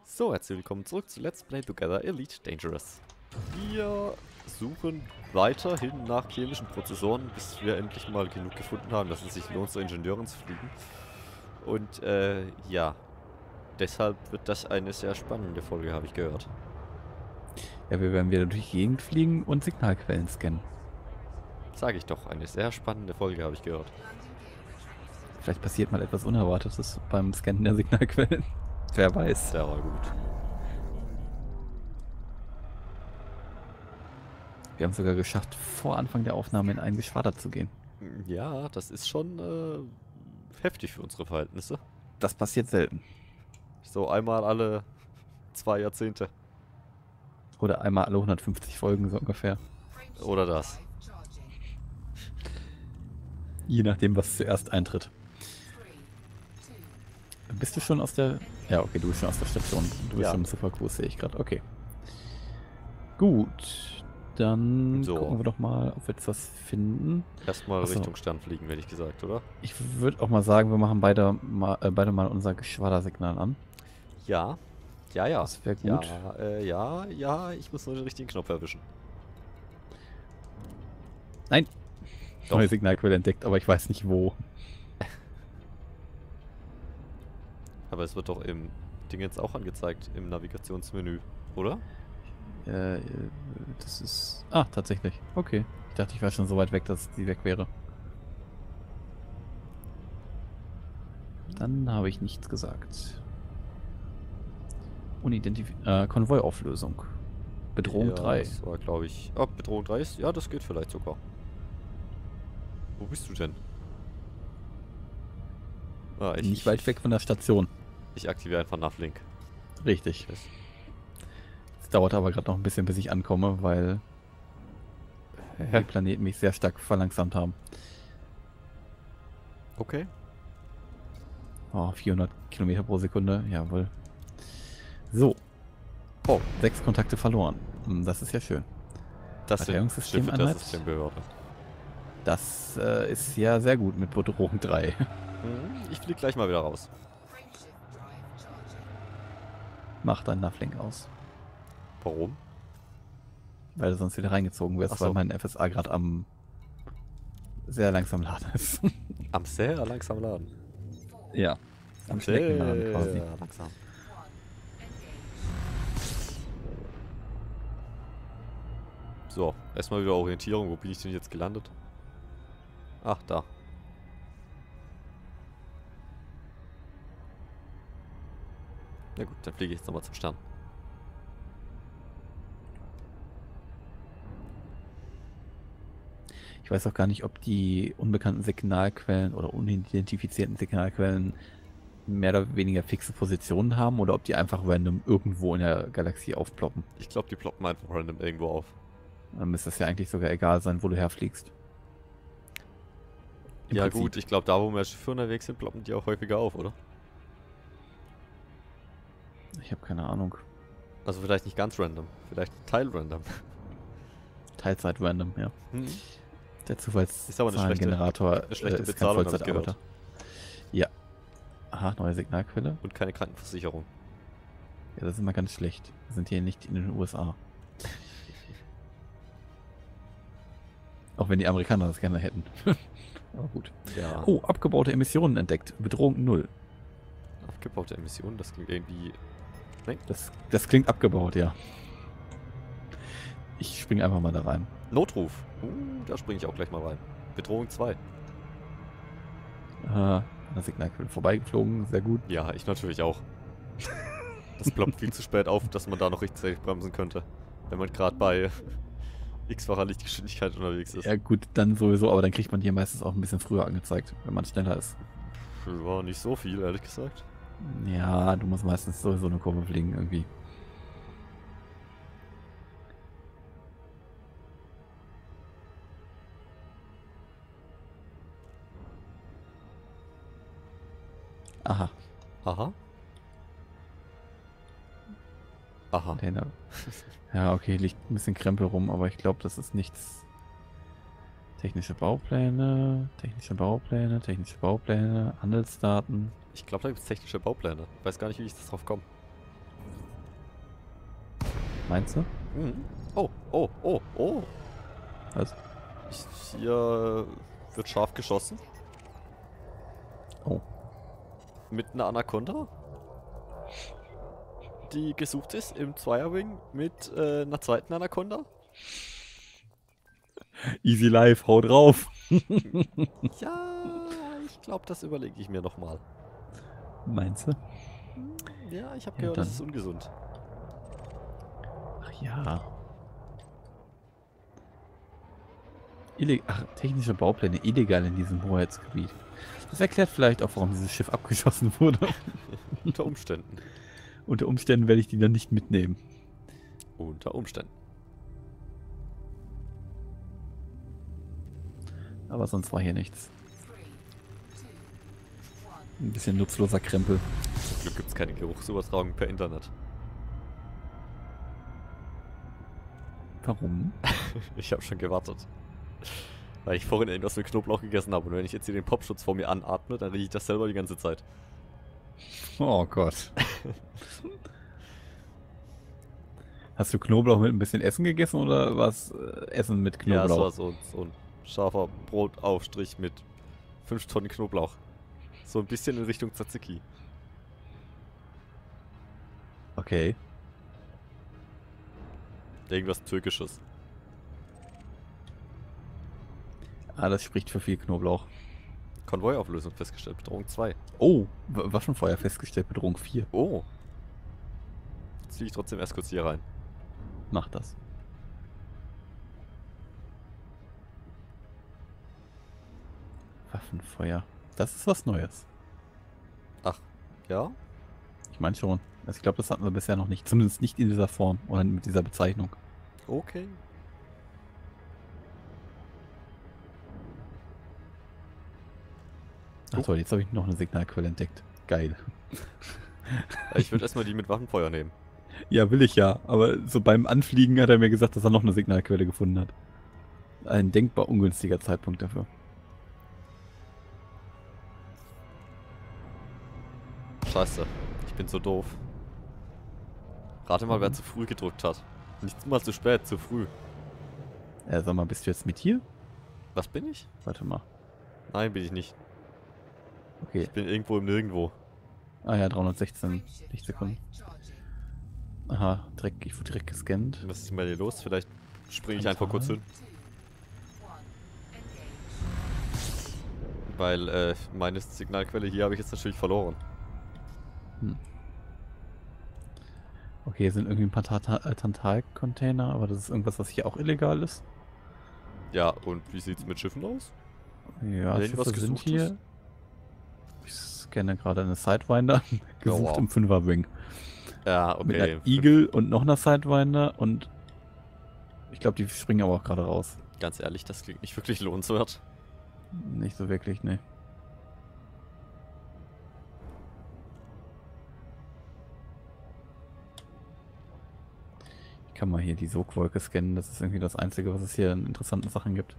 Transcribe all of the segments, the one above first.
So, herzlich willkommen zurück zu Let's Play Together Elite Dangerous. Wir suchen weiterhin nach chemischen Prozessoren, bis wir endlich mal genug gefunden haben, dass es sich lohnt, zur Ingenieurin zu fliegen. Und, ja. Deshalb wird das eine sehr spannende Folge, habe ich gehört. Ja, wir werden wieder durch die Gegend fliegen und Signalquellen scannen. Sage ich doch, eine sehr spannende Folge, habe ich gehört. Vielleicht passiert mal etwas Unerwartetes beim Scannen der Signalquellen. Wer weiß. Der war gut. Wir haben es sogar geschafft, vor Anfang der Aufnahme in ein Geschwader zu gehen. Ja, das ist schon, heftig für unsere Verhältnisse. Das passiert selten. So einmal alle 2 Jahrzehnte. Oder einmal alle 150 Folgen so ungefähr. Oder das. Je nachdem, was zuerst eintritt. Bist du schon aus der... Ja, okay, du bist schon aus der Station. Du bist Ja. schon im Supercruise, sehe ich gerade. Okay. Gut. Dann So. gucken wir doch mal, ob wir jetzt was finden. Erstmal Achso. Richtung Stern fliegen, hätte ich gesagt, oder? Ich würde auch mal sagen, wir machen beide mal unser Geschwadersignal an. Ja. Ja, ja. Das wäre gut. Ja, ich muss nur den richtigen Knopf erwischen. Nein! Doch. Neue Signalquelle entdeckt, aber ich weiß nicht wo. Aber es wird doch im Ding jetzt auch angezeigt, im Navigationsmenü, oder? Das ist... Ah, tatsächlich. Okay. Ich dachte, ich war schon so weit weg, dass die weg wäre. Dann habe ich nichts gesagt. Konvoiauflösung. Bedrohung Ja, 3. das war, glaube ich... Oh, Bedrohung 3 ist... Ja, das geht vielleicht sogar. Wo bist du denn? Ah, Nicht weit weg von der Station. Ich aktiviere einfach Navlink. Richtig. Das- Es dauert aber gerade noch ein bisschen, bis ich ankomme, weil die Planeten mich sehr stark verlangsamt haben. Okay. Oh, 400 Kilometer pro Sekunde. Jawohl. So. Oh, 6 Kontakte verloren. Das ist ja schön. Das sind Verteidigungssystem Schiffe der Einheit. Systembehörde. Das ist ja sehr gut mit Bedrohung 3. Ich fliege gleich mal wieder raus. Mach deinen Navlink aus. Warum? Weil du sonst wieder reingezogen wirst, Ach so. weil mein FSA gerade am sehr langsam laden ist. Am sehr langsam laden. Ja. Am Schneckenladen quasi. Sehr langsam. So, erstmal wieder Orientierung. Wo bin ich denn jetzt gelandet? Ach, da. Na gut, dann fliege ich jetzt nochmal zum Stern. Ich weiß auch gar nicht, ob die unbekannten Signalquellen oder unidentifizierten Signalquellen mehr oder weniger fixe Positionen haben oder ob die einfach random irgendwo in der Galaxie aufploppen. Ich glaube, die ploppen einfach random irgendwo auf. Dann müsste es ja eigentlich sogar egal sein, wo du herfliegst. Im Ja Prinzip. gut, ich glaube, da wo mehr Schiffe unterwegs sind, ploppen die auch häufiger auf, oder? Ich habe keine Ahnung. Also vielleicht nicht ganz random, vielleicht teilrandom. Teilzeit random, ja. Der Ist aber eine Zufallszahlengenerator eine schlechte ist kein Bezahlung, habe ich Vollzeitarbeiter. Ja. Aha, neue Signalquelle. Und keine Krankenversicherung. Ja, das ist immer ganz schlecht. Wir sind hier nicht in den USA. Auch wenn die Amerikaner das gerne hätten. Aber gut. Ja. Oh, abgebaute Emissionen entdeckt. Bedrohung 0. Abgebaute Emissionen, das klingt irgendwie... Das klingt abgebaut, ja. Ich springe einfach mal da rein. Notruf. Da springe ich auch gleich mal rein. Bedrohung 2. An der Signalquelle vorbeigeflogen, sehr gut. Ja, ich natürlich auch. Das ploppt viel zu spät auf, dass man da noch rechtzeitig bremsen könnte. Wenn man gerade bei x-facher Lichtgeschwindigkeit unterwegs ist. Ja gut, dann sowieso, aber dann kriegt man hier meistens auch ein bisschen früher angezeigt, wenn man schneller ist. War nicht so viel, ehrlich gesagt. Ja, du musst meistens sowieso eine Kurve fliegen irgendwie. Aha. Aha. Aha. Container. Ja, okay, liegt ein bisschen Krempel rum, aber ich glaube, das ist nichts. Technische Baupläne, Handelsdaten. Ich glaube, da gibt es technische Baupläne. Ich weiß gar nicht, wie ich das drauf komme. Meinst du? Mhm. Oh, oh, oh, oh. Also, Hier wird scharf geschossen. oh. Mit einer Anaconda, die gesucht ist im Zweierwing mit einer zweiten Anaconda. Easy Life, hau drauf. Ja, ich glaube, das überlege ich mir nochmal. Meinst du? Ja, ich habe Ja, gehört, das dann. ist ungesund. Ach ja. Ach, technische Baupläne illegal in diesem Hoheitsgebiet. Das erklärt vielleicht auch, warum dieses Schiff abgeschossen wurde. Unter Umständen. Unter Umständen werde ich die dann nicht mitnehmen. Unter Umständen. Aber sonst war hier nichts. Ein bisschen nutzloser Krempel. Zum Glück gibt es keine Geruchsübertragung per Internet. Warum? Ich habe schon gewartet. Weil ich vorhin irgendwas mit Knoblauch gegessen habe. Und wenn ich jetzt hier den Popschutz vor mir anatme, dann rieche ich das selber die ganze Zeit. Oh Gott. Hast du Knoblauch mit ein bisschen Essen gegessen oder was Essen mit Ja, es Knoblauch? war so ein scharfer Brotaufstrich mit 5 Tonnen Knoblauch. So ein bisschen in Richtung Tzatziki. Okay. Irgendwas Türkisches. Ah, das spricht für viel Knoblauch. Konvoiauflösung festgestellt. Bedrohung 2. Oh, Waffenfeuer festgestellt, Bedrohung 4. Oh. Jetzt fliege ich trotzdem erst kurz hier rein. Mach das. Waffenfeuer. Das ist was Neues. Ach, ja? Ich meine schon. Also ich glaube, das hatten wir bisher noch nicht. Zumindest nicht in dieser Form oder mit dieser Bezeichnung. Okay. Ach toll, jetzt habe ich noch eine Signalquelle entdeckt. Geil. Ich würde erstmal die mit Waffenfeuer nehmen. Ja, will ich ja. Aber so beim Anfliegen hat er mir gesagt, dass er noch eine Signalquelle gefunden hat. Ein denkbar ungünstiger Zeitpunkt dafür. Scheiße. Ich bin so doof. Rate mal, wer zu früh gedrückt hat. Nicht mal zu spät, zu früh. Sag mal, bist du jetzt mit hier? Was bin ich? Warte mal. Nein, bin ich nicht. Okay. Ich bin irgendwo im Nirgendwo. Ah ja, 316 Lichtsekunden. Aha, ich wurde direkt gescannt. Was ist denn bei dir los? Vielleicht springe ich einfach kurz hin. Weil meine Signalquelle hier habe ich jetzt natürlich verloren. Okay, hier sind irgendwie ein paar Tantal-Container, aber das ist irgendwas, was hier auch illegal ist. Ja, und wie sieht's mit Schiffen aus? Ja, Irgendwas Schiffe sind Gesuchtes? hier. Ich scanne gerade eine Sidewinder. Gesucht wow. im 5er-Wing. Ja, okay. Mit einer Eagle und noch einer Sidewinder und ich glaube, die springen aber auch gerade raus. Ganz ehrlich, das klingt nicht wirklich lohnenswert. Nicht so wirklich, ne. Ich kann mal hier die Sogwolke scannen, das ist irgendwie das Einzige, was es hier an interessanten Sachen gibt.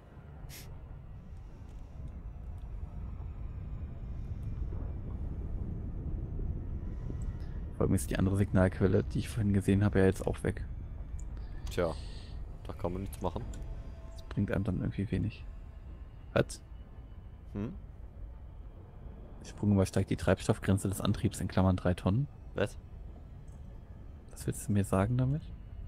Vor allem ist die andere Signalquelle, die ich vorhin gesehen habe, ja jetzt auch weg. Tja, da kann man nichts machen. Das bringt einem dann irgendwie wenig. Was? Hm? Sprung übersteigt die Treibstoffgrenze des Antriebs in Klammern 3 Tonnen. Was? Was willst du mir sagen damit?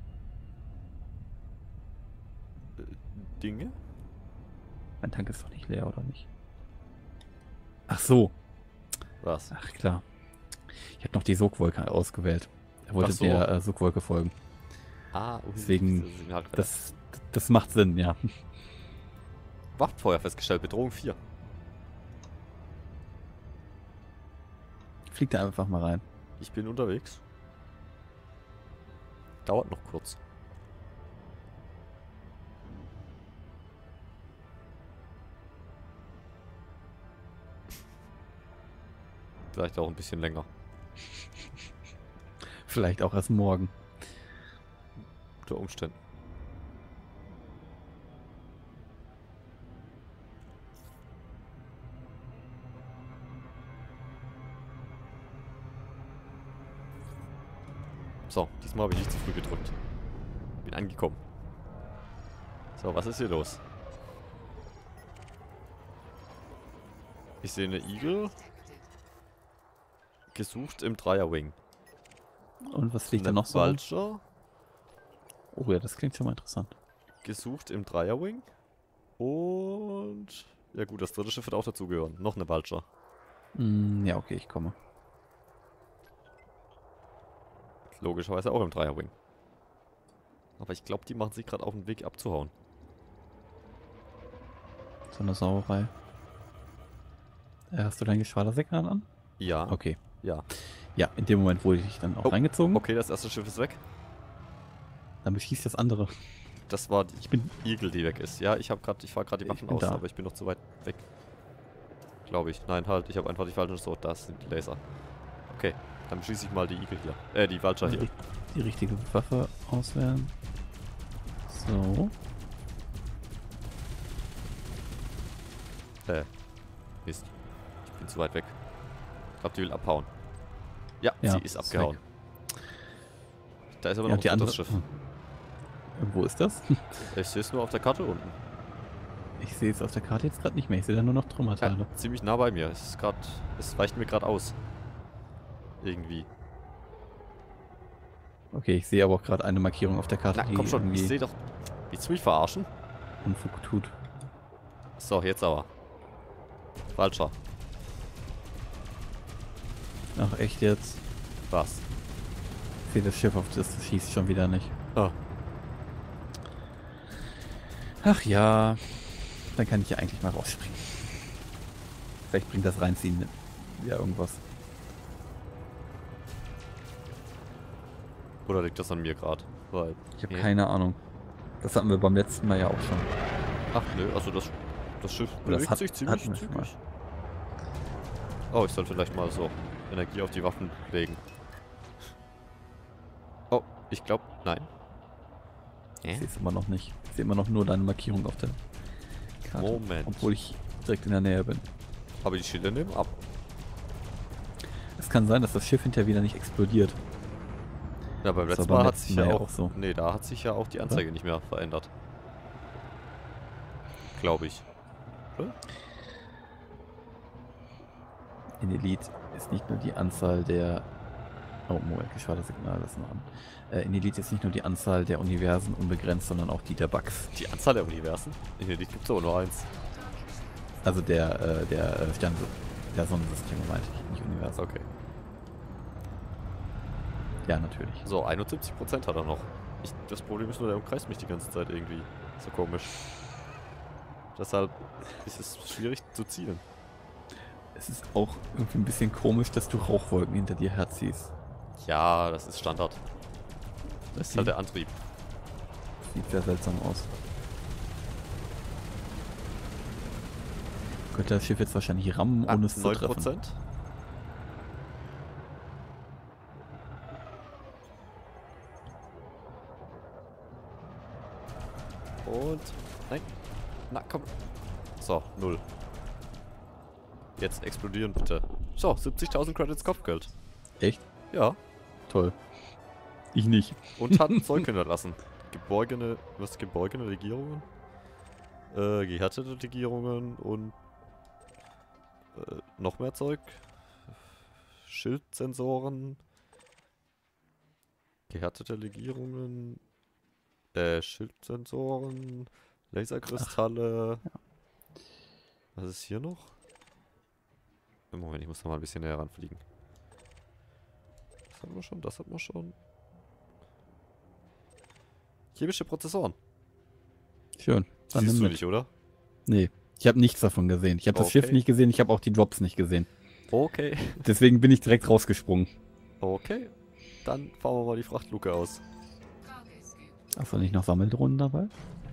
Dinge? Mein Tank ist doch nicht leer, oder nicht? Ach so. Was? Ach klar. Ich habe noch die Sogwolke ausgewählt. Er wollte Ach so. der Sogwolke folgen. Ah, Deswegen, diese Signalquelle. das macht Sinn, ja. Wachtfeuer festgestellt, Bedrohung 4. Fliegt da einfach mal rein. Ich bin unterwegs. Dauert noch kurz. Vielleicht auch ein bisschen länger. Vielleicht auch erst morgen. Unter Umständen. So, diesmal habe ich nicht zu früh gedrückt. Bin angekommen. So, was ist hier los? Ich sehe eine Igel. Gesucht im Dreierwing. Und was fliegt da Eine noch so rum? Vulture. Oh ja, das klingt schon mal interessant. Gesucht im Dreierwing. Und... Ja gut, das dritte Schiff wird auch dazugehören. Noch eine Vulture. Ja, okay, ich komme. Logischerweise auch im Dreierwing. Aber ich glaube, die machen sich gerade auf den Weg abzuhauen. So eine Sauerei. Hast du dein Geschwadersignal an? Ja. Okay. Ja. Ja, in dem Moment wurde ich dann auch reingezogen. Okay, das erste Schiff ist weg. Dann beschießt das andere. Das war die Igel, die weg ist. Ja, ich fahr gerade die Waffen aus, da. aber ich bin noch zu weit weg. Glaube ich. Nein, halt, ich habe einfach die falsche so. Das sind die Laser. Okay, dann beschieße ich mal die Igel hier. Die Vulture hier. Die richtige Waffe auswählen. So. Mist. Ich bin zu weit weg. Ich glaube, die will abhauen. Ja, Ja, sie ist abgehauen. Da ist aber Ja, noch die ein andere drittes Schiff. Wo ist das? Ich sehe es nur auf der Karte unten. Ich sehe es auf der Karte jetzt gerade nicht mehr. Ich sehe da nur noch Trümmerteile. Ja, ziemlich nah bei mir. Es weicht mir gerade aus. Irgendwie. Okay, ich sehe aber auch gerade eine Markierung auf der Karte, Na, komm schon, ich sehe doch... Willst du mich verarschen? Unfug tut. So, jetzt aber. Falscher. Ach, echt jetzt? Was? Ich sehe das Schiff, auf das du schießt, schon wieder nicht. Ah. Ach ja, dann kann ich ja eigentlich mal rausspringen. Vielleicht bringt das Reinziehen ja irgendwas. Oder liegt das an mir gerade? Ich habe keine Ahnung. Das hatten wir beim letzten Mal ja auch schon. Ach nö, also das Schiff Oder das bewegt sich ziemlich hatten wir schon mal. zügig. Oh, ich soll vielleicht mal so Energie auf die Waffen legen. Oh, ich glaube, nein. Ich sehe es immer noch nicht. Ich sehe immer noch nur deine Markierung auf der Karte. Moment. Obwohl ich direkt in der Nähe bin. Aber die Schilder nehmen ab. Es kann sein, dass das Schiff hinterher wieder nicht explodiert. Ja, beim Das letzten war beim Mal hat letzten sich ja Mal auch so. Nee, da hat sich ja auch die Anzeige nicht mehr verändert. Glaube ich. Oder? In Elite ist nicht nur die Anzahl der... Oh, Moment, Geschwadersignal, das noch an. In Elite ist nicht nur die Anzahl der Universen unbegrenzt, sondern auch die der Bugs. Die Anzahl der Universen? In der gibt es aber nur eins. Also der Sterne, der Sonnensysteme meinte ich, nicht Universum. Okay. Ja, natürlich. So, 71% hat er noch. Das Problem ist nur, der umkreist mich die ganze Zeit irgendwie. So komisch. Deshalb ist es schwierig zu zielen. Es ist auch irgendwie ein bisschen komisch, dass du Rauchwolken hinter dir herziehst. Ja, das ist Standard. Das ist halt der Antrieb. Sieht sehr seltsam aus. Könnte das Schiff jetzt wahrscheinlich rammen, ohne es zu treffen. 9%. Und... Nein. Na, komm. So, 0. Jetzt explodieren bitte. So, 70.000 Credits Kopfgeld. Echt? Ja. Toll. Ich nicht. Und hat Zeug hinterlassen. Geborgene Legierungen? Gehärtete Legierungen und noch mehr Zeug. Schildsensoren. Gehärtete Legierungen. Schildsensoren. Laserkristalle. Ach, ja. Was ist hier noch? Moment, ich muss noch mal ein bisschen näher ranfliegen. Das hatten wir schon, das hatten wir schon. Chemische Prozessoren. Schön. Dann Siehst nimm du mit. nicht, oder? Nee. Ich habe nichts davon gesehen. Ich habe das Schiff nicht gesehen, ich habe auch die Drops nicht gesehen. Okay. Deswegen bin ich direkt rausgesprungen. Okay. Dann fahren wir mal die Frachtluke aus. Hast du nicht noch Sammeldrohnen dabei?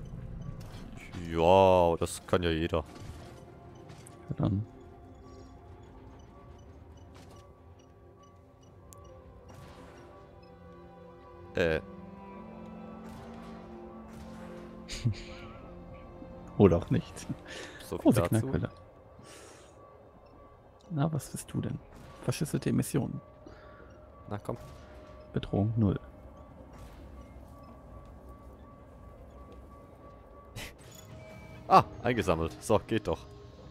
Ja, das kann ja jeder. Ja, dann. Oder auch nicht. So Oh, viel dazu. Signalquelle. Na, was bist du denn? Verschlüsselte Emissionen. Na komm. Bedrohung 0. Ah, eingesammelt. So, geht doch.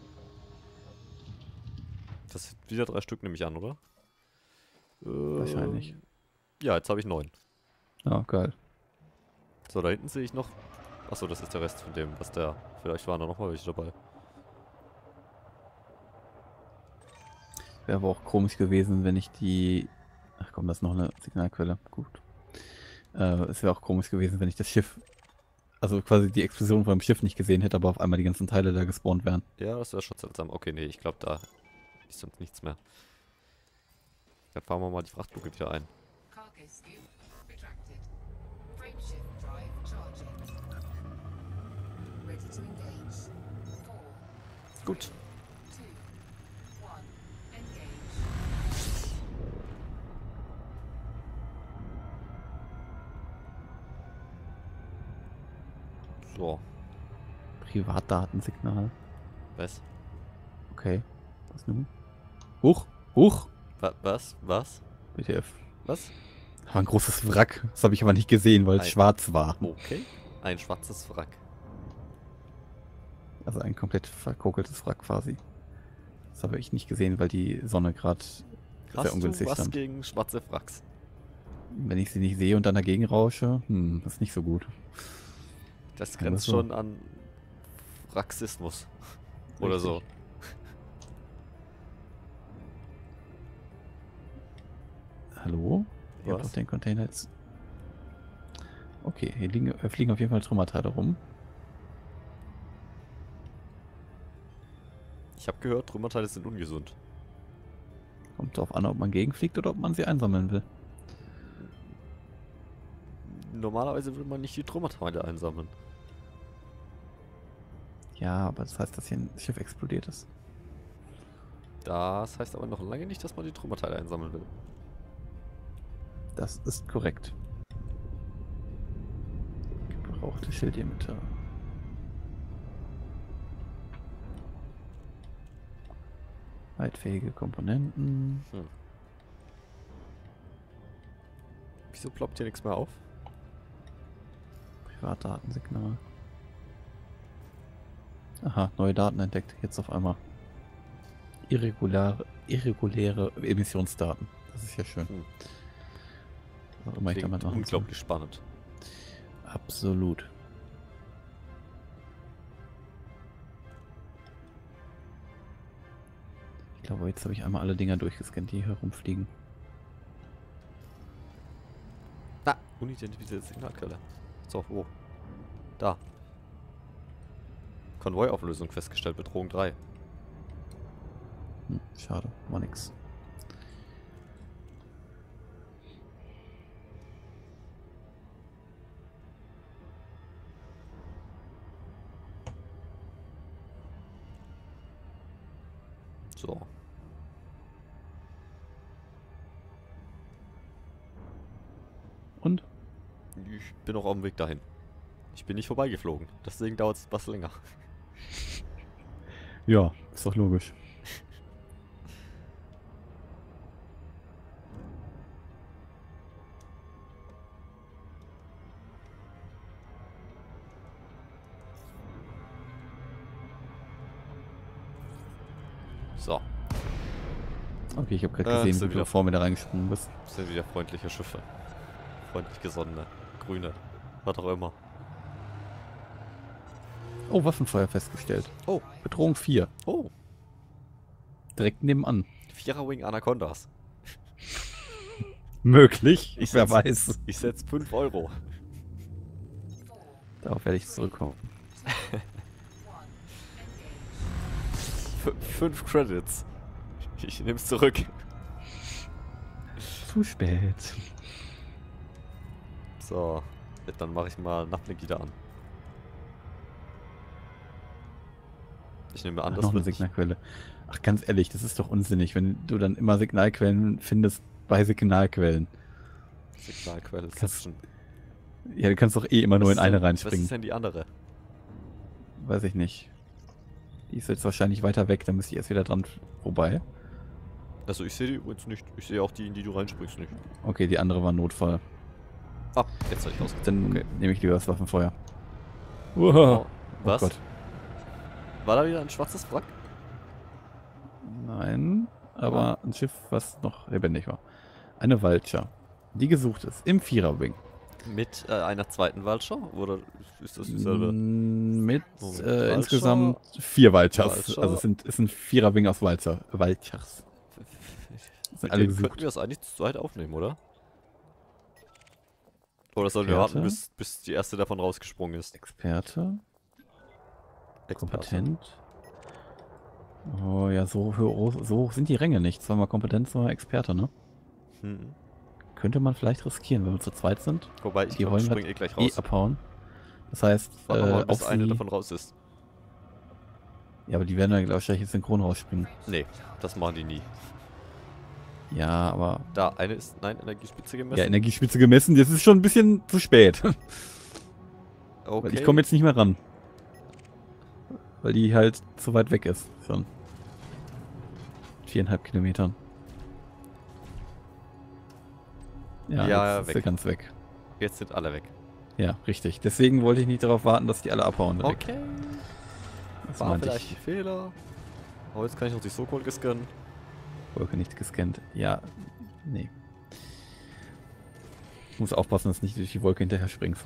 Das sind wieder 3 Stück, nehme ich an, oder? Wahrscheinlich. Ja, jetzt habe ich 9. Ja, geil. So, da hinten sehe ich noch... Achso, das ist der Rest von dem, was der... Vielleicht waren da noch mal welche dabei. Wäre aber auch komisch gewesen, wenn ich die... Ach komm, das ist noch eine Signalquelle. Gut. Es wäre auch komisch gewesen, wenn ich das Schiff... Also quasi die Explosion von dem Schiff nicht gesehen hätte, aber auf einmal die ganzen Teile da gespawnt wären. Ja, das wäre schon seltsam. Okay, nee, ich glaube, da ist sonst nichts mehr. Dann fahren wir mal die Frachtluke wieder ein. Cargo scoop retracted. Frameshift drive charging. Ready to engage. 4, Gut. 2, 1, engage. So. Privatdatensignal. Was? Okay. Was nun? Huch! Huch! Was? Was? BTF. Was? Das war ein großes Wrack. Das habe ich aber nicht gesehen, weil es Ein- schwarz war. Okay. Ein schwarzes Wrack. Also ein komplett verkokeltes Wrack quasi. Das habe ich nicht gesehen, weil die Sonne gerade sehr Hast du ungünstig was stand. gegen schwarze Wracks? Wenn ich sie nicht sehe und dann dagegen rausche, das ist nicht so gut. Das Ja, grenzt das so. schon an Raxismus. Oder so. Richtig. Hallo? Ihr habt Was? doch den Container jetzt. Okay, hier fliegen auf jeden Fall Trümmerteile rum. Ich habe gehört, Trümmerteile sind ungesund. Kommt drauf an, ob man gegenfliegt oder ob man sie einsammeln will. Normalerweise will man nicht die Trümmerteile einsammeln. Ja, aber das heißt, dass hier ein Schiff explodiert ist. Das heißt aber noch lange nicht, dass man die Trümmerteile einsammeln will. Das ist korrekt. Gebrauchte Schildemitter. Leitfähige Komponenten. Wieso ploppt hier nichts mehr auf? Privatdatensignal. Aha, neue Daten entdeckt. Jetzt auf einmal. Irreguläre Emissionsdaten. Das ist ja schön. Was auch immer ich Klingt damit machen soll. unglaublich spannend. Absolut. Ich glaube, jetzt habe ich einmal alle Dinger durchgescannt, die hier rumfliegen. Da! Unidentifizierte Signalquelle. So, wo? Da. Konvoiauflösung festgestellt, Bedrohung 3. Schade, war nix. So. Und? Ich bin noch auf dem Weg dahin. Ich bin nicht vorbeigeflogen. Deswegen dauert es was länger. Ja, ist doch logisch. So. Okay, ich habe gerade sind gesehen, wie wieder- du vor mir da reingesprungen bist. Das sind wieder freundliche Schiffe. Freundlich gesonnene. Grüne. Was auch immer. Oh, Waffenfeuer festgestellt. Oh. Bedrohung 4. Oh. Direkt nebenan. 4er Wing Anacondas. Möglich. Ich Wer setz- weiß. Ich setze 5 Euro. Darauf werde ich zurückkommen. 5 Credits. Ich nehme es zurück. Zu spät. So. Dann mache ich mal Nachtlegida an. Ich nehme an, Ach, das noch eine wird nicht- Signalquelle. Ach, ganz ehrlich, das ist doch unsinnig, wenn du dann immer Signalquellen findest bei Signalquellen. Signalquelle Das- setzen. Ja, du kannst doch eh immer nur Was in ist eine denn- Was reinspringen. ist denn die andere? Weiß ich nicht. Die ist jetzt wahrscheinlich weiter weg, dann müsste ich erst wieder dran vorbei. Also ich sehe die übrigens nicht. Ich sehe auch die, in die du reinspringst, nicht. Okay, die andere war Notfall. Ah, jetzt habe ich rausgezogen. Dann Okay. nehme ich lieber das Waffenfeuer. Oh, Oh was? Gott. War da wieder ein schwarzes Wrack? Nein, aber ein Schiff, was noch lebendig war. Eine Vulture, die gesucht ist, im Vierer-Wing. Mit einer zweiten Vulture? Oder ist das dieselbe? Mit Moment, Vulture? insgesamt 4 Vultures. Vulture. Also es sind Vierer-Wing aus Vultures. Sind Mit alle denen könnten gesucht. wir das eigentlich zu zweit aufnehmen, oder? Oder sollen wir warten, Experte? bis die erste davon rausgesprungen ist? Experte, Experte. kompetent. Oh ja, so hoch sind die Ränge nicht. Zweimal kompetent, zweimal Experte, ne? Hm. Könnte man vielleicht riskieren, wenn wir zu zweit sind. Wobei, ich Die glaube, ich wollen spring halt gleich eh raus. abhauen. Das heißt, Warten wir mal, bis auf eine sie... davon raus ist. Ja, aber die werden ja wahrscheinlich synchron rausspringen. Nee, das machen die nie. Ja, aber... Da, eine ist, nein, Energiespitze gemessen. Ja, Energiespitze gemessen, das ist schon ein bisschen zu spät. Okay. Weil ich komme jetzt nicht mehr ran. Weil die halt zu weit weg ist. Schon. 4,5 Kilometern. Ja, Ja, jetzt ist weg. sie ganz weg. Jetzt sind alle weg. Ja, richtig. Deswegen wollte ich nicht darauf warten, dass die alle abhauen. Okay. Das War meinte vielleicht ein ich. Fehler. Aber jetzt kann ich noch die Sokol gescannen. Wolke nicht gescannt. Ja, nee. Ich muss aufpassen, dass du nicht durch die Wolke hinterher springst.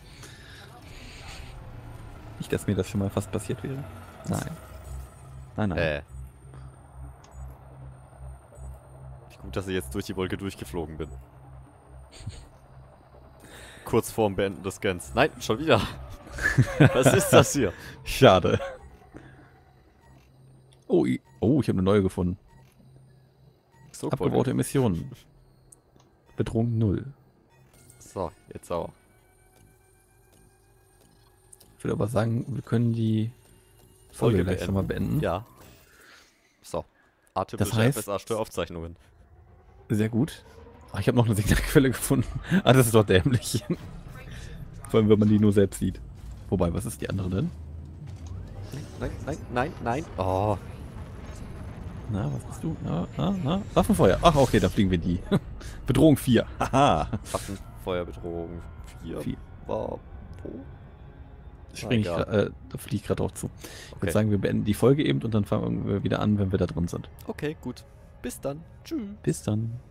Nicht, dass mir das schon mal fast passiert wäre. Nein. Nein, nein. Wie gut, dass ich jetzt durch die Wolke durchgeflogen bin. Kurz vorm Beenden des Scans. Nein, schon wieder. Was ist das hier? Schade. Oh, ich habe eine neue gefunden. Sokol. Abgebaute Emissionen. Bedrohung 0. So, jetzt sauer. Ich würde aber sagen, wir können die Folge gleich schon mal beenden. Ja. So. Das heißt- FSA-Störaufzeichnungen. Sehr gut. Ach, ich habe noch eine Signalquelle gefunden. Ah, das ist doch dämlich. Vor allem, wenn man die nur selbst sieht. Wobei, was ist die andere denn? Nein, nein, nein, nein. Oh. Na, was bist du? Na? Waffenfeuer. Ach, okay, da fliegen wir die. Bedrohung 4. Haha. Waffenfeuerbedrohung 4. 4. War wo? Spring ich egal. da fliege ich gerade drauf zu. Ich Okay. würde sagen, wir beenden die Folge eben und dann fangen wir wieder an, wenn wir da drin sind. Okay, gut. Bis dann. Tschüss. Bis dann.